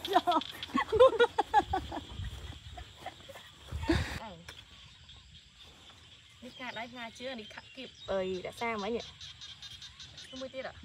đi cả đấy nga chưa đi khắc kịp ơi đã xa mấy nhỉ không mới tiết ạ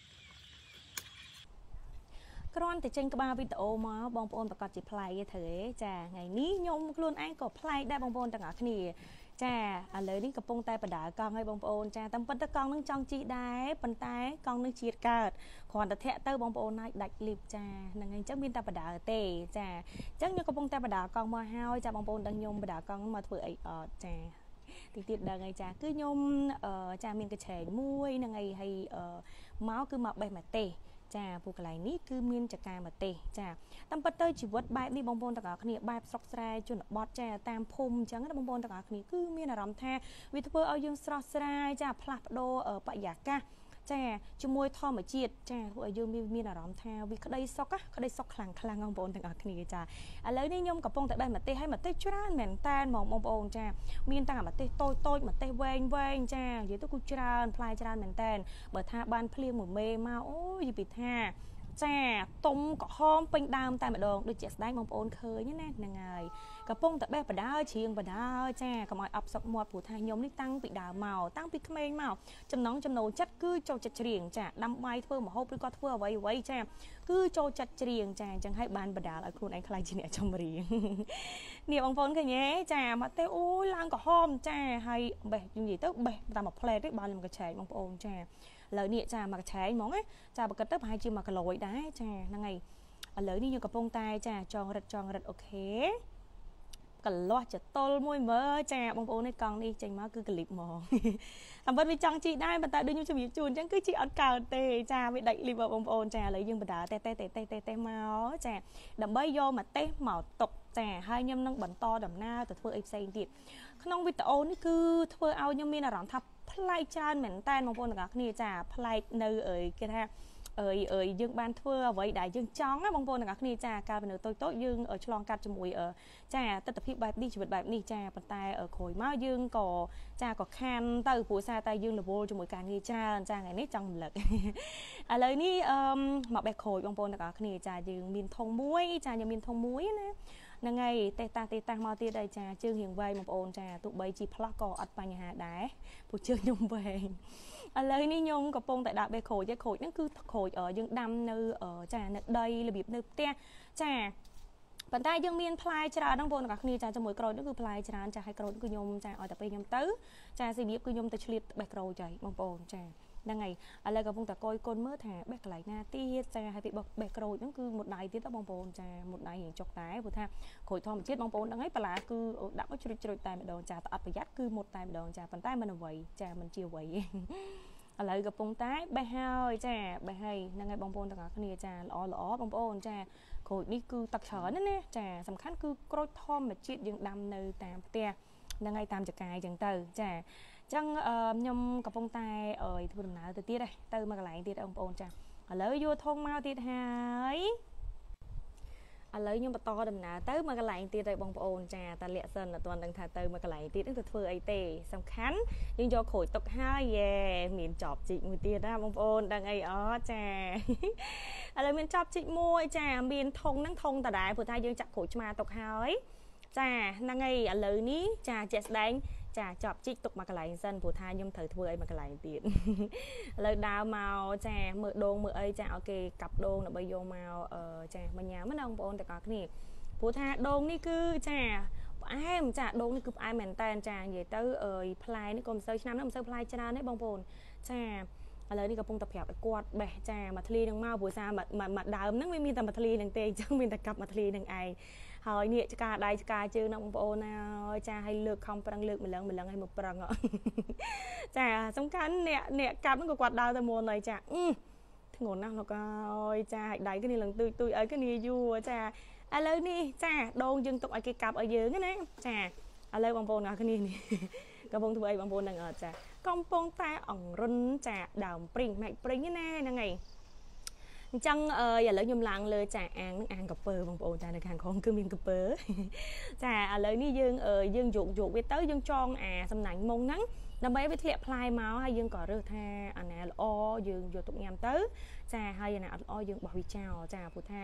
គ្រាន់តែចេញក្បាលវីដេអូមកបងប្អូនប្រកាសជាប្លែកទេចាថ្ងៃនេះខ្ញុំខ្លួនឯងក៏ប្លែកដែរបងប្អូនទាំងអស់គ្នាចាឥឡូវនេះកំពុងតែបដាកង់ឲ្យបងប្អូនចាតាមពិតទៅកង់នឹងចង់ជីដែរប៉ុន្តែកង់នឹងជាតិកើតគ្រាន់តែធាក់ទៅបងប្អូនណាយដាច់លីបចាហ្នឹងហើយអញ្ចឹងមានតែបដាទេចាអញ្ចឹងខ្ញុំកំពុងតែបដាកង់មកហើយចាបងប្អូនដឹងខ្ញុំបដាកង់មកធ្វើអីអត់ចាទីទៀតដឹងហើយចាគឺខ្ញុំចាមានកញ្ឆែងមួយហ្នឹងហើយមកគឺមកបេះមកទេចាពូកន្លែងនេះគឺមានចកាមកទេចាតាមពិតទៅជីវិតបែបនេះបងប្អូនទាំងអស់គ្នាបែបស្រុកស្រែជនបទចាតាមភូមិអញ្ចឹងណាបងប្អូនទាំងអស់គ្នាគឺមានអារម្មណ៍ថាវាធ្វើឲ្យយើងស្រស់ស្រាយចាផ្លាស់ប្ដូរបរិយាកាសចាជាមួយធម្មជាតិចាធ្វើឲ្យយើងមានអារម្មណ៍ថាវាក្តីសុខក្តីសុខខ្លាំងបងប្អូនទាំងអស់គ្នាចាឥឡូវនេះខ្ញុំកំពុងតែបេះម្ទេសឲ្យម្ទេសច្រើនមែនតែនបងប្អូនចាមានទាំងម្ទេសតូចម្ទេសវែងចានិយាយទៅគឺច្រើនផ្លែច្រើនមែនតែនបើថាបានភ្លៀងមួយមេមកអូយនិយាយពីថាចាទុំក្រហមពេញដើមតែម្ដងដូចជាស្ដែងបងប្អូនឃើញណាហ្នឹងហើយកំពុងតែបេះបដើជ្រៀងបដើចាកុំឲ្យអប់សក់មាត់ព្រោះថាខ្ញុំនេះតាំងពីដើមមកតាំងពីក្មេងមកចំណងចំណូលចិត្តគឺចូលចិត្តជ្រៀងចាដាំបាយធ្វើម្ហូបឬក៏ធ្វើអ្វីចាគឺចូលចិត្តជ្រៀងចាអញ្ចឹងហើយបានបដាលឲ្យខ្លួនឯងខ្លាចជាអ្នកចម្រៀងនេះបងប្អូនឃើញទេចាមកទេអូយឡើងក្រហមចាហើយបេះនិយាយទៅបេះតាមមួយផ្លែទេបានខ្ញុំក៏ឆែកបងប្អូនចាឥឡូវនេះចាមកកឆែងហ្មងណាចាបើគិតទៅប្រហែលជា1គីឡូដែរចាហ្នឹងហើយឥឡូវនេះយើងកំពុងតែចាចងរិតអូខេកលាស់ចតុលមួយមើលចាបងប្អូននេះកង់នេះចេញមកគឺក្លីបហ្មងតាមពិតវាចង់ជីដែរប៉ុន្តែដូចខ្ញុំជម្រាបជូនអញ្ចឹងគឺជីអត់កើតទេចាវាដាច់លីបបងប្អូនចាឥឡូវយើងបដាតេមកចាដើម្បីយកមកតេមកຕົកចាហើយខ្ញុំនឹងបន្តដំណើរទៅធ្វើអីផ្សេងទៀតក្នុងវីដេអូនេះគឺធ្វើឲ្យខ្ញុំមានអារម្មណ៍ថាប្លែកច្រើនមែនតើបងប្អូនទាំងអស់គ្នាចាប្លែកនៅគេថាយើងបានធ្វើអ្វីដែលយើងចង់ណាបងប្អូនទាំងអស់គ្នាចាកាលពីនៅតូចយើងឆ្លងកាត់ជាមួយចាទស្សនវិជ្ជាបែបនេះជីវិតបែបនេះចាប៉ុន្តែក្រោយមកយើងក៏ចាក៏ខានទៅព្រោះសារតែយើងរវល់ជាមួយការងារច្រើនចាថ្ងៃនេះចង់រំលឹកឥឡូវនេះមកបេះក្រូចបងប្អូនទាំងអស់គ្នាចាយើងមានធុងមួយចាយើងមានធុងមួយណាហ្នឹងហើយទេតាមកទៀតហើយចាជើងរៀងវែងបងប្អូនចាទោះបីជីផ្លោះក៏អត់បញ្ហាដែរព្រោះជើងខ្ញុំវែងឥឡូវនេះខ្ញុំកំពុងតែដាក់បេះក្រូចហ្នឹងគឺក្រូចយើងដាំនៅចានៅដីរបៀបនៅផ្ទះចាប៉ុន្តែយើងមានផ្លែច្រើនបងប្អូនទាំងអស់គ្នាចាជាមួយក្រូចនោះគឺផ្លែច្រើនចាឲ្យក្រូចគឺខ្ញុំចាឲ្យតែពេលខ្ញុំទៅចារបៀបគឺខ្ញុំទៅឆ្លៀតបេះក្រូចហើយបងប្អូនចាហ្នឹងហើយឥឡូវកំពុងតែកយគុណមើលថាបេះកន្លែងណាទៀតចាហើយពីបេះក្រូចហ្នឹងគឺមួយដៃទៀតបងប្អូនចាមួយដៃរៀងចុកតែព្រោះថាក្រូចធម្មជាតិបងប្អូនហ្នឹងហើយបន្លាគឺដាក់មកជ្រុចតែម្ដងចាតែអត់ប្រយ័ត្នគឺមុតតែម្ដងចាប៉ុន្តែមិនអ្វីចាមិនជាអ្វីឥឡូវកំពុងតែបេះហើយចាបេះហើយហ្នឹងហើយបងប្អូនទាំងអស់គ្នាចាល្អបងប្អូនចាក្រូចនេះគឺទឹកច្រើនណាចាសំខាន់គឺក្រូចធម្មជាតិយើងដាំនៅតាមផ្ទះហ្នឹងហើយតាមចកាយអញ្ចឹងទៅចាចឹងខ្ញុំកំពុងតែធ្វើដំណើរទៅទៀតឯងទៅមកកន្លែងទៀតបងប្អូនចាឥឡូវយកធុងមកទៀតហើយឥឡូវខ្ញុំបន្តដំណើរទៅមកកន្លែងទៀតហើយបងប្អូនចាតាលាក់សិនអត់ទាន់ដឹងថាទៅមកកន្លែងទៀតនឹងទៅធ្វើអីទេសំខាន់យើងយកក្រូចទុកហើយយេមានចប់ជីកមួយទៀតណាបងប្អូនដឹងអីអត់ចាឥឡូវមានចប់ជីកមួយចាមានធុងហ្នឹងធុងតដែរព្រោះថាយើងចាក់ក្រូចឆ្មាទុកហើយចាហ្នឹងហើយឥឡូវនេះចាជាក់ស្ដែងចាចប់ជីកទុកមកកន្លែងសិនព្រោះថាខ្ញុំត្រូវធ្វើអីមកកន្លែងទៀតឥឡូវដើរមកចាមើលដងមើលអីចាឲ្យគេកាប់ដងដើម្បីយកមកចាមកញ៉ាំណាបងប្អូនទាំងអស់គ្នាព្រោះថាដងនេះគឺចាផ្អែមចាដងនេះគឺផ្អែមមែនតើចានិយាយទៅផ្លែនេះក៏មិនសូវឆ្នាំនេះមិនសូវផ្លែច្រើនទេបងប្អូនចាឥឡូវនេះកំពុងតែប្រាប់ឲ្យគាត់បេះចាមកធ្លីនឹងមកព្រោះសារមកដើមហ្នឹងវាមានតែមកធ្លីនឹងទេអញ្ចឹងមានតែកាប់មកធ្លីនឹងឯងហើយនេះឆ្កាដៃឆ្កាជើងណាបងប្អូនណាចាឲ្យលើកខំប្រឹងលើកម្លឹងឲ្យមកប្រឹងចាសំខាន់អ្នកកាប់ហ្នឹងក៏គាត់ដើរទៅមុនហើយចាធ្ងន់ណាស់លោកអើយចាឲ្យដៃគ្នាឡើងទុយឲ្យគ្នាយូរចាឥឡូវនេះចាដងយើងទុកឲ្យគេកាប់ឲ្យយើងណាចាឥឡូវបងប្អូនអ្នកគ្នានេះកំពុងធ្វើអីបងប្អូននឹងអត់ចាកំពុងតែអង្រុនចាដើមព្រីងម៉ែកព្រីងណាហ្នឹងហើយអញ្ចឹងឥឡូវខ្ញុំឡើងលើចាអាងនឹងអាងកពើបងប្អូនចានៅខាងក្រោមគឺមានកពើចាឥឡូវនេះយើងយកវាទៅយើងចងអាសំណាញ់មុងហ្នឹងដើម្បីវាធ្លាក់ផ្លែមកហើយយើងក៏រើសថាអាណាល្អយើងយកទុកញ៉ាំទៅចាហើយអាណាអត់ល្អយើងបោះវាចោលចាព្រោះថា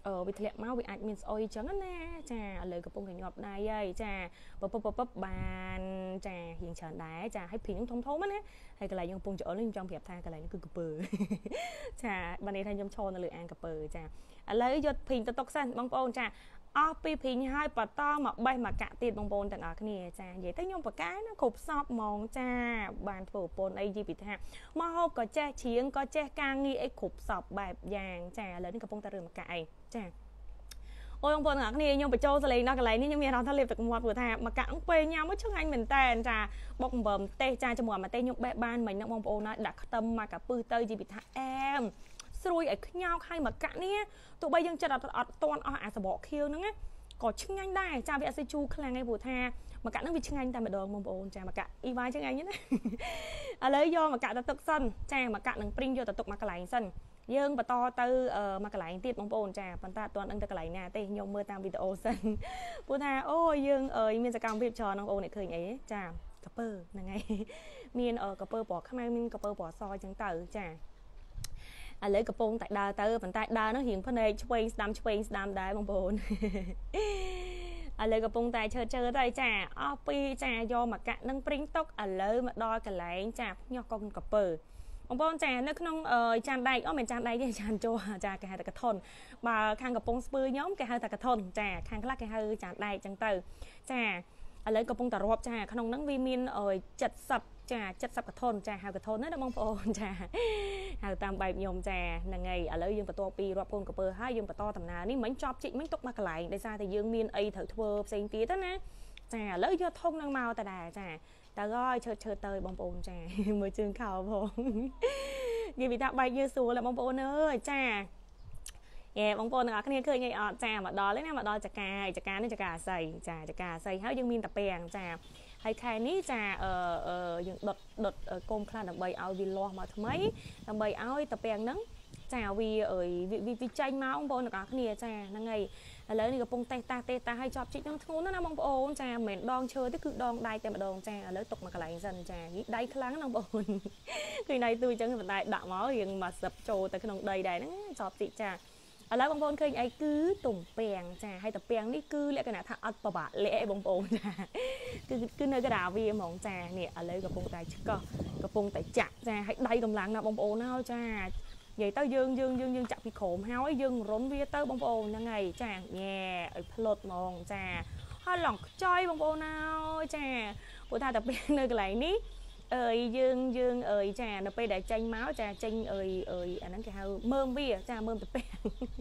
វិធ្លាក់មកវាអាចមានស្អុយចឹងណាចាឥឡូវកំពុងតែញាប់ដៃហើយចាពពបានចារៀងច្រើនដែរចាហើយព្រីងធំណាហើយកន្លែងខ្ញុំកំពុងច្អល់ខ្ញុំចង់ប្រាប់ថាកន្លែងនេះគឺកពើចាបានន័យថាខ្ញុំឈរនៅលើអាងកពើចាឥឡូវយកព្រីងទៅតុកសិនបងប្អូនចាអស់ពីព្រីងហើយបន្តមកបេះមកកាក់ទៀតបងប្អូនទាំងអស់គ្នាចានិយាយទៅខ្ញុំបកកែណាគ្រប់សពហ្មងចាបានធ្វើប្រពន្ធអីយីពីថាមកហូបក៏ចេះច្រៀងក៏ចេះការងារអីគ្រប់សពបែបយ៉ាងចាឥឡូវនេះកំពុងតែរើមកកាក់អីចាអូយបងប្អូនទាំងអស់គ្នាខ្ញុំបញ្ចូលសលេងដល់កន្លែងនេះខ្ញុំមានអារម្មណ៍ថាលេបទឹកមាត់ព្រោះថាមកកាក់អង្គពេលញ៉ាំមកឆ្ងាញ់មែនតើចាបុកអំបិលម្ទេសចាជាមួយម្ទេសខ្ញុំបេះបានមិញហ្នឹងបងប្អូនណាដាក់ខ្ទឹមមកកាពឹសទៅយីពីថាអែមស្រួយឲ្យខ្ញោកហើយមកកាក់នេះទោះបីយើងចិត្តអត់តន់អស់អាសបកខៀវហ្នឹងណាក៏ឆ្ងាញ់ដែរចាវាអត់សូវជូរខ្លាំងទេព្រោះថាមកកាក់ហ្នឹងវាឆ្ងាញ់តែម្ដងបងប្អូនចាមកកាក់អ៊ីវ៉ាឆ្ងាញ់ណាឥឡូវយកមកកាក់ទៅទឹកសិនចាមកកាក់នឹងព្រីងយកទៅទុកមកកន្លែងសិនយើងបន្តទៅមកកន្លែងទៀតបងប្អូនចាប៉ុន្តែអត់ទាន់ដឹងទៅកន្លែងណាទេខ្ញុំមើលតាមវីដេអូសិនព្រោះថាអូយើងមានសកម្មភាពច្រើនបងប្អូនអ្នកឃើញអីចាកពើហ្នឹងហើយមានកពើពណ៌ខ្មៅមានកពើពណ៌សអញ្ចឹងទៅចាឥឡូវកំពុងតែដើរទៅប៉ុន្តែដើរនោះរៀងភ្នែកឆ្វេងស្ដាំដែរបងប្អូនឥឡូវកំពុងតែឈើទៅចាអស់ពីចាយកមកកាក់នឹងព្រីងតុកឥឡូវមកដល់កន្លែងចាញាស់កុងកពើបងប្អូនចានៅក្នុងចានដែកមិនចានដែកទេចានជោចាគេហៅថាកថុនបើខាងកំពង់ស្ពឺខ្ញុំគេហៅថាកថុនចាខាងខ្លះគេហៅចានដែកអញ្ចឹងទៅចាឥឡូវកំពុងតែរាប់ចាក្នុងហ្នឹងវាមាន70ចា70កថុនចាហៅកថុនណាបងប្អូនចាហៅតាមបែបខ្ញុំចាហ្នឹងហើយឥឡូវយើងបន្តពីរាប់កូនកពើហើយយើងបន្តដំណើរនេះមិញចប់ជីកមិញទុកមកកន្លែងដោយសារតែយើងមានអីត្រូវធ្វើផ្សេងទៀតណាចាឥឡូវយកធុងនឹងមកតដែរចាតើហើយឈើទៅបងប្អូនចាមើលជើងខោផងនិយាយពីថាបែកយើស្រួលបងប្អូនអើយចាបងប្អូនទាំងអស់គ្នាឃើញអីអត់ចាមកដល់ហើយណាមកដល់ចកានេះចកាអាស័យចាចកាអាស័យហើយយើងមានតាពាំងចាហើយខែនេះចាយើងដុតកុំខ្លះដើម្បីឲ្យវាលាស់មកថ្មីដើម្បីឲ្យតាពាំងហ្នឹងចាវាចេញមកបងប្អូនទាំងអស់គ្នាចាហ្នឹងហើយឥឡូវនេះកំពុងតេសតាឲ្យចប់ជីកហ្នឹងធ្ងន់ណាបងប្អូនចាមិនមែនដងឈើទេគឺដងដៃតែម្ដងចាឥឡូវទុកមកកន្លែងសិនចានេះដៃខ្លាំងណាបងប្អូនគឺដៃទូអញ្ចឹងបណ្ដៃដាក់មករៀងមកសិបចូលទៅក្នុងដីដែរហ្នឹងចប់ជីកចាឥឡូវបងប្អូនឃើញអីគឺទំពាំងចាហើយតាពាំងនេះគឺលក្ខណៈថាអត់ប្របាក់លាក់ឯងបងប្អូនចាគឺនៅកណ្ដាលវាហ្មងចានេះឥឡូវកំពុងតែឆ្កោះកំពុងតែចាក់ចាហើយដៃកម្លាំងណាបងប្អូនហើយចានិយាយទៅយើងចាក់ពីក្រោមហើយយើងរុនវាទៅបងប្អូនហ្នឹងហើយចាញ៉ែឲ្យផ្លុតហ្មងចាហើយឡងខ្ចយបងប្អូនហើយចាព្រោះថាតាពាំងនៅកន្លែងនេះយើងចានៅពេលដែលចេញមកចាចេញអាហ្នឹងគេហៅមើមវាចាមើមតាពាំង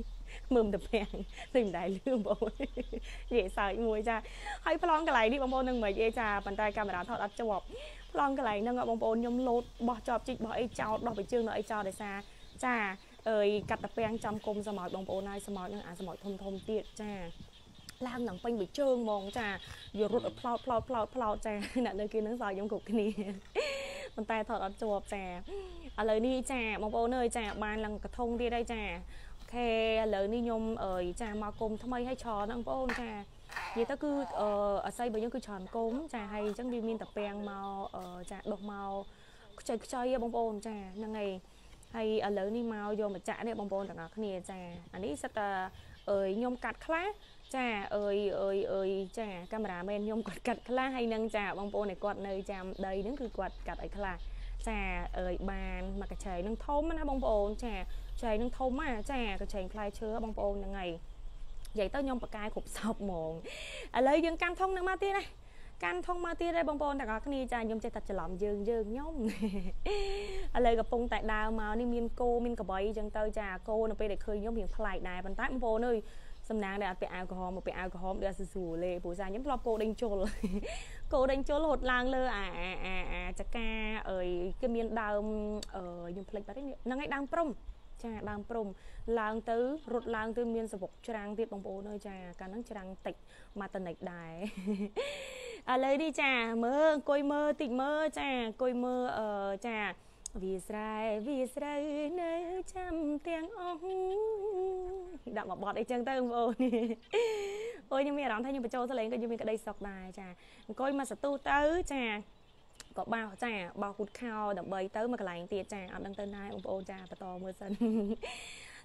មិនដែរលឿនបងប្អូននិយាយសើចមួយចាហើយប្លង់កន្លែងនេះបងប្អូននឹងមិនអីចាប៉ុន្តែកាមេរ៉ាថតអត់ជាប់ប្លង់កន្លែងហ្នឹងបងប្អូនខ្ញុំលោតបោះជាប់ជីកបោះអីចោលដោះពីជើងនៅអីចោលដោយសារចាកាត់តាពាំងចំគុំសមោចបងប្អូនហើយសមោចហ្នឹងអាសមោចធំទៀតចាឡើងនឹងពេញបីជើងហ្មងចាយករត់ឲ្យផ្លោតចាអ្នកនៅគេនឹងសើចខ្ញុំគ្រប់គ្នាប៉ុន្តែថតអត់ជាប់ចាឥឡូវនេះចាបងប្អូនអើយចាបានឡើងកធុងទៀតហើយចាអូខេឥឡូវនេះខ្ញុំចាមកគុំថ្មីឲ្យច្រើនបងប្អូនចានិយាយទៅគឺអាស័យរបស់យើងគឺច្រើនគុំចាហើយអញ្ចឹងវាមានតាពាំងមកចាដុសមកខ្ចីបងប្អូនចាហ្នឹងហើយឥឡូវនេះមកយកមកចាក់នេះបងប្អូនទាំងអស់គ្នាចាអានេះសិតតែខ្ញុំកាត់ខ្លះចាចាកាមេរ៉ាមែនខ្ញុំគាត់កាត់ខ្លះហើយនឹងចាបងប្អូនឯគាត់នៅចាំដីហ្នឹងគឺគាត់កាត់ឲ្យខ្លះចាបានមកកញ្ឆេងនឹងធំណាបងប្អូនចាចែងនឹងធំណាចាកញ្ឆេងផ្លែឈើបងប្អូនហ្នឹងហើយនិយាយទៅខ្ញុំបកកាយគ្រប់សពហ្មងឥឡូវយើងកាន់ធុងនឹងមកទៀតណាកាន់ធុងមកទៀតហើយបងប្អូនទាំងអស់គ្នាចាខ្ញុំចេះតែច្រឡំយើងខ្ញុំឥឡូវកំពុងតែដើរមកនេះមានគោមានកបៃអញ្ចឹងទៅចាគោនៅពេលដែលឃើញខ្ញុំរៀងប្លែកដែរប៉ុន្តែបងប្អូនអើយសំណាងដែលអត់ពាក់អាវក្រហមមកពាក់អាវក្រហមដូចស្រួលលេព្រោះសារខ្ញុំធ្លាប់គោដេញជុលរហូតឡើងលើអាចកាគេមានដើមខ្ញុំភ្លេចបាត់ហ្នឹងឯងដើមព្រំចាដើមព្រំឡើងទៅរត់ឡើងទៅមានសបុកច្រាំងទៀតបងប្អូនអើយចាកាលហ្នឹងច្រាំងតិចមកតនិចដែរឥឡូវនេះចាមើលអង្គុយមើលតិចមើលចាអង្គុយមើលចាវាស្រែវាស្រូវនៅចាំទាំងអស់ដាក់មកបត់អីចឹងទៅបងប្អូនអូយខ្ញុំមានអារម្មណ៍ថាខ្ញុំបញ្ចូលសលេងក៏ខ្ញុំមានក្តីសុខដែរចាអង្គុយមកសទូទៅចាក៏បោះចាបោះគូតខោដើម្បីទៅមកកន្លែងទៀតចាអត់ដឹងទៅណាបងប្អូនចាបន្តមើលសិន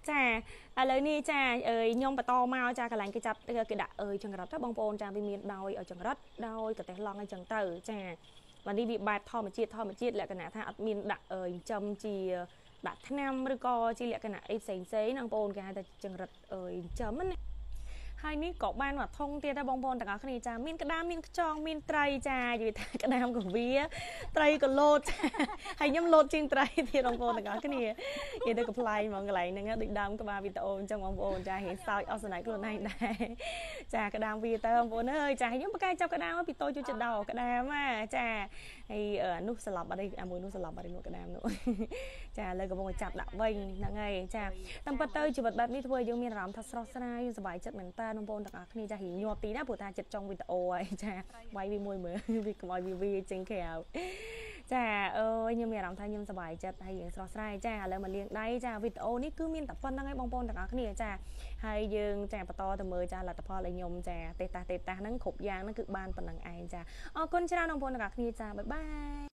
ចាឥឡូវនេះចាខ្ញុំបន្តមកចាកន្លែងគេចាប់គេដាក់ចង្រិតទៅបងប្អូនចាវាមានដោយចង្រិតដោយកតេះឡង់អីចឹងទៅចាបាទនេះវាបែបធម្មជាតិលក្ខណៈថាអត់មានដាក់ចំជាដាក់ថ្នាំឬក៏ជាលក្ខណៈអីផ្សេងណាបងប្អូនគេហៅថាចង្រិតចំណាហើយនេះក៏បានមកធំទៀតដែរបងប្អូនទាំងអស់គ្នាចាមានក្តាមមានខ្យងមានត្រីចានិយាយថាក្តាមក៏វាត្រីក៏លោតហើយខ្ញុំលោតជាងត្រីទៀតបងប្អូនទាំងអស់គ្នានិយាយទៅកំ pl ហ្មងកន្លែងហ្នឹងដូចដើមក្បាលវីដេអូអញ្ចឹងបងប្អូនចារៀងសើចអស់ស្នេហ៍ខ្លួនឯងដែរចាក្តាមវាទៅបងប្អូនអើយចាខ្ញុំបកកាយចាប់ក្តាមពីតូចជួយចិត្តដល់ក្តាមចាហើយនោះស្លាប់អត់ឯមួយនោះស្លាប់អត់ឯនោះក្តាមនោះចាឥឡូវកំពុងតែចាប់ដាក់វិញហ្នឹងហើយចាតាមពិតទៅជីវិតបែបនេះធ្វើឲ្យយើងមានអារម្មណ៍ថាស្រស់ស្រាយសប្បាយចិត្តមែនតើបងប្អូនទាំងអស់គ្នាចារៀងញាប់ទីណាព្រោះថាចិត្តចង់វីដេអូហើយចាវាយវាមួយមើលវាកុំឲ្យវាចេញក្រៅចាខ្ញុំមានអារម្មណ៍ថាខ្ញុំសប្បាយចិត្តហើយរៀងស្រស់ស្រាយចាឥឡូវមកលាងដៃចាវីដេអូនេះគឺមានតែប៉ុណ្្នឹងឯងបងប្អូនទាំងអស់គ្នាចាហើយយើងចាបន្តទៅមើលចាលទ្ធផលឲ្យខ្ញុំចាទេតាហ្នឹងគ្រប់យ៉ាងហ្នឹងគឺបានប៉ុណ្្នឹងឯងចាអរគុណច្រើនបងប្អូនទាំងអស់គ្នាចាបាយបាយ